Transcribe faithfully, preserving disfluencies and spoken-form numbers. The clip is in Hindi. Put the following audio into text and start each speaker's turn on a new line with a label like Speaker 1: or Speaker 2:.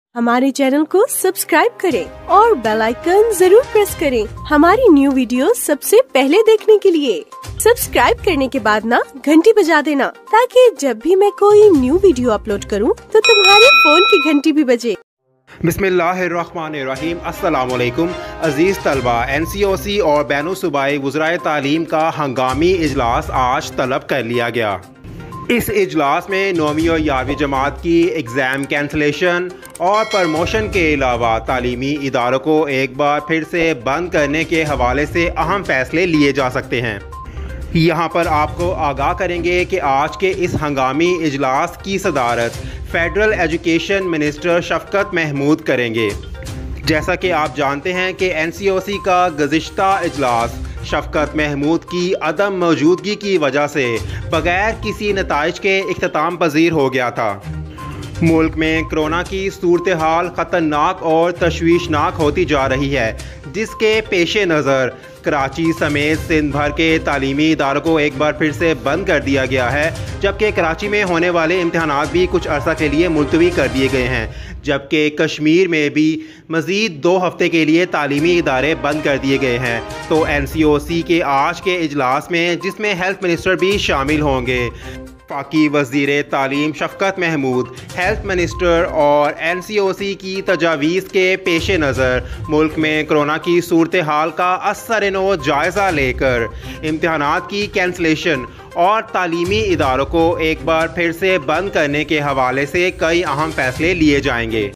Speaker 1: हमारे चैनल को सब्सक्राइब करें और बेल आइकन जरूर प्रेस करें हमारी न्यू वीडियो सबसे पहले देखने के लिए। सब्सक्राइब करने के बाद ना घंटी बजा देना ताकि जब भी मैं कोई न्यू वीडियो अपलोड करूं तो तुम्हारे फोन की घंटी भी बजे।
Speaker 2: बिस्मिल्लाहिर्रहमानिर्रहीम। अस्सलाम वालेकुम अज़ीज़ तलबा। एन सी ओ सी और बैनुल सूबाई वज़राए तालीम का हंगामी इजलास आज तलब कर लिया गया। इस इजलास में नौवीं और ग्यारहवीं जमात की एग्ज़ाम कैंसलेशन और प्रमोशन के अलावा तालीमी इदारों को एक बार फिर से बंद करने के हवाले से अहम फैसले लिए जा सकते हैं। यहाँ पर आपको आगाह करेंगे कि आज के इस हंगामी इजलास की सदारत federal education minister Shafqat Mahmood करेंगे। जैसा कि आप जानते हैं कि एन सी ओ सी का गुज़िश्ता इजलास शफकत महमूद की अदम मौजूदगी की वजह से बग़ैर किसी नताइज के इख्तिताम पजीर हो गया था। मुल्क में कोरोना की सूरत हाल ख़तरनाक और तशवीशनाक होती जा रही है, जिसके पेश नज़र कराची समेत सिंध भर के तालीमी इदारों को एक बार फिर से बंद कर दिया गया है, जबकि कराची में होने वाले इम्तहानात भी कुछ अर्सा के लिए मुलतवी कर दिए गए हैं, जबकि कश्मीर में भी मज़ीद दो हफ्ते के लिए तालीमी इदारे बंद कर दिए गए हैं। तो एन सी ओ सी के आज के इजलास में, जिसमें हेल्थ मिनिस्टर भी शामिल होंगे, वफाकी वज़ीर तालीम शफकत महमूद, हेल्थ मिनिस्टर और एन सी ओ सी की तजावीज़ के पेश नज़र मुल्क में कोरोना की सूरत हाल का असर नो जायज़ा लेकर इम्तहानात की कैंसलेशन और तालीमी इदारों को एक बार फिर से बंद करने के हवाले से कई अहम फैसले लिए जाएंगे।